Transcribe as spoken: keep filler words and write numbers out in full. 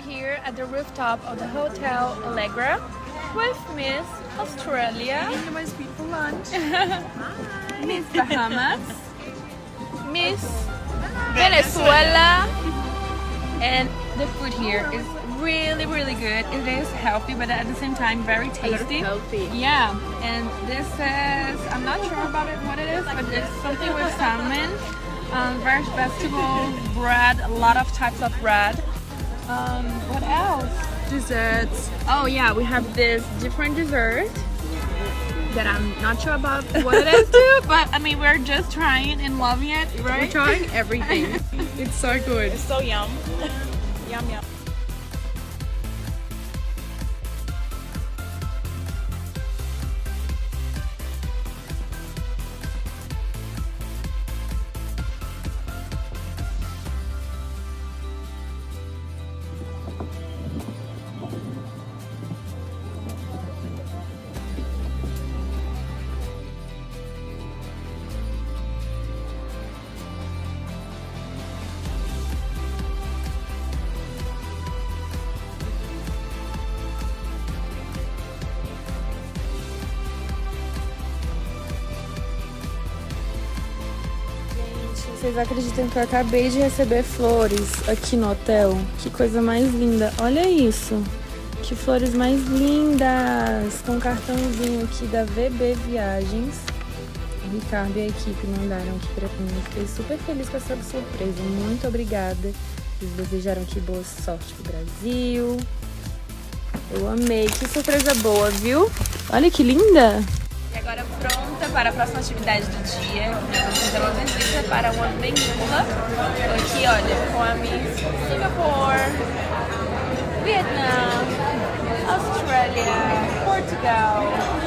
here at the rooftop of the Hotel Allegra with Miss Australia, eating my beautiful lunch. Miss Bahamas, Miss Venezuela, and the food here is really really good. It is healthy, but at the same time very tasty. Healthy. Yeah, and this is, I'm not sure about it what it is, but it's something with salmon, um, various vegetables, bread, a lot of types of bread. Um, what else? Desserts. Oh yeah, we have this different dessert that I'm not sure about what it is too, but I mean we're just trying and loving it, right? We're trying everything. It's so good. It's so yum. Yum yum. Vocês acreditam que eu acabei de receber flores aqui no hotel? Que coisa mais linda! Olha isso! Que flores mais lindas! Com um cartãozinho aqui da V B Viagens. O Ricardo e a equipe mandaram aqui pra mim. Eu fiquei super feliz com essa surpresa. Muito obrigada. Eles desejaram aqui boa sorte pro Brasil. Eu amei. Que surpresa boa, viu? Olha que linda! E agora pronta para a próxima atividade do dia. Vamos fazer uma visita para uma avenida. Aqui, olha, com a Miss Singapore, Vietnã, Austrália, Portugal.